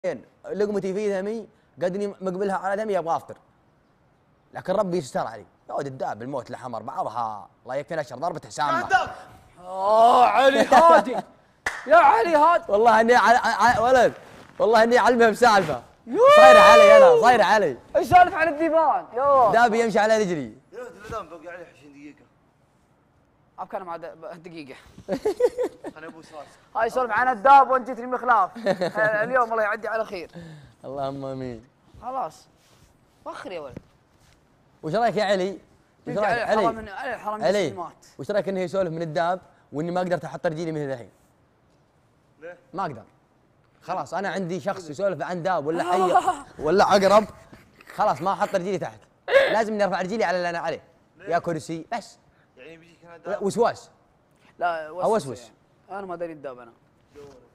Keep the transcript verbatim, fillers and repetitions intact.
لقمتي في ذمي قدني مقبلها على دمي ابغى افطر، لكن ربي يستر علي. يا ولد الداب الموت لحمر بعضها الله يكفينا شر ضربة حسام. اه علي هادي يا علي هادي، والله اني ع... ع... ولد والله اني اعلمها بسالفه صاير علي انا صاير علي. ايش سالف عن الديبان؟ يوه دابي يمشي على رجلي. يا ولد الدام بقى عليه عشرين دقيقة. ابكر مع دقيقة. انا ابو ساس. هاي سولف عن الداب وانت جيتني من خلاف. اليوم الله يعدي على خير. اللهم امين. خلاص وخر يا ولد. وش رايك يا علي؟ وش رايك علي؟ حرام من علي حرام علي وش رايك انه يسولف من الداب واني ما قدرت احط رجلي من الحين؟ ليه؟ ما اقدر. خلاص انا عندي شخص يسولف عن داب ولا حي ولا عقرب، خلاص ما احط رجلي تحت، لازم اني ارفع رجلي على اللي انا عليه. يا كرسي بس. يعني بيجيك انا دام وسواس. لا اوسوس. يعني. انا ما داري الداب انا.